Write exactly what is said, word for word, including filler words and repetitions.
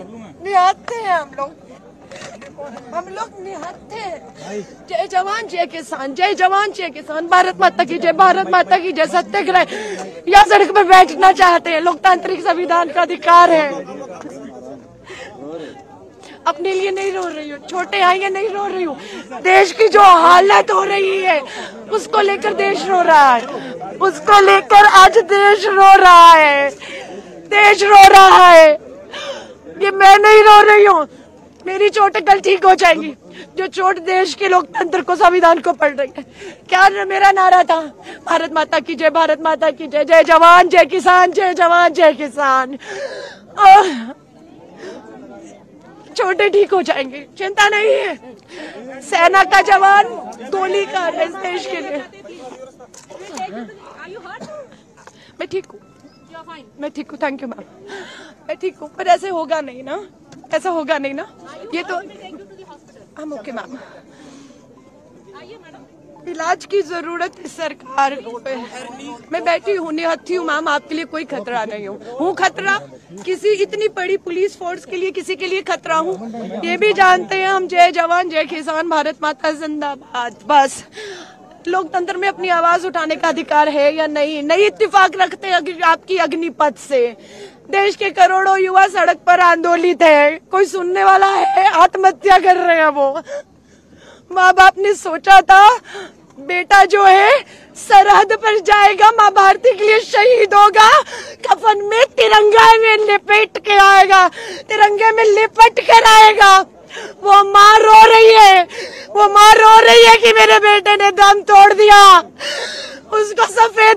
निहत्थे थे हम लोग, हम लोग निहत्थे थे। जय जवान जय किसान, जय जवान जय किसान, भारत माता की जय, भारत माता की जय। सत्याग्रह या सड़क पर बैठना चाहते हैं, लोकतांत्रिक संविधान का अधिकार है। अपने लिए नहीं रो रही हूँ, छोटे आएंगे नहीं रो रही हूँ, देश की जो हालत हो रही है उसको लेकर देश रो रहा है, उसको लेकर आज देश रो रहा है, देश रो रहा है। ये मैं नहीं रो रही हूँ, मेरी चोटें कल ठीक हो जाएंगी, जो चोट देश के लोकतंत्र को, संविधान को पड़ रही है। क्या मेरा नारा था? भारत माता की जय, भारत माता की जय, जय जवान जय किसान, जय जवान जय किसान। छोटे ठीक हो जाएंगे, चिंता नहीं है। सेना का जवान गोली का इस देश के लिए। मैं ठीक हूँ, मैं ठीक हूँ, थैंक यू मैम, मैं ठीक हूँ, पर ऐसे होगा नहीं ना, ऐसा होगा नहीं ना। ये तो हम ओके मैम, इलाज की जरूरत है सरकार को। मैं बैठी हूँ, निहत्थी हूँ मैम, आपके लिए कोई खतरा नहीं हूँ। हूँ खतरा किसी इतनी बड़ी पुलिस फोर्स के लिए, किसी के लिए खतरा हूँ ये भी जानते हैं हम। जय जवान जय किसान, भारत माता जिंदाबाद। बस लोकतंत्र में अपनी आवाज उठाने का अधिकार है या नहीं? नहीं इत्तेफाक रखते आपकी अग्निपथ से। देश के करोड़ों युवा सड़क पर आंदोलित है, कोई सुनने वाला है? आत्महत्या कर रहे हैं वो। माँ बाप ने सोचा था बेटा जो है सरहद पर जाएगा, माँ भारती के लिए शहीद होगा, कफन में तिरंगा में लिपट के आएगा, तिरंगे में लिपट कर आएगा। वो माँ रो रही है, वो माँ रो रही है कि मेरे बेटे ने दम तोड़ दिया, उसको सफेद